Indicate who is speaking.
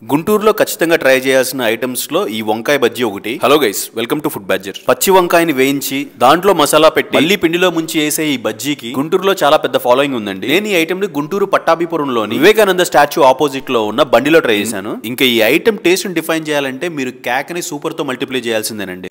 Speaker 1: గుంటూరులో ఖచ్చితంగా ట్రై చేయాల్సిన ఐటమ్స్ లో ఈ వంకాయ బజ్జీ ఒకటి. Hello guys, welcome to food budger. పచ్చి వంకాయని వేయించి దాంట్లో మసాలా పెట్టి మళ్ళీ పిండిలో ముంచి వేసే ఈ బజ్జీకి గుంటూరులో చాలా పెద్ద ఫాలోయింగ్ ఉందండి. నేను ఈ ఐటమ్ ని గుంటూరు పట్టాభిపురంలోని వివేకానంద స్టాచ్యూ ఆపోజిట్ లో ఉన్న బండిలో ట్రై చేశాను. ఇంకా ఈ ఐటమ్ టేస్ట్ ని డిఫైన్ చేయాలంటే మీరు కేక్ ని సూపర్ తో మల్టిప్లై చేయాల్సిందేనండి.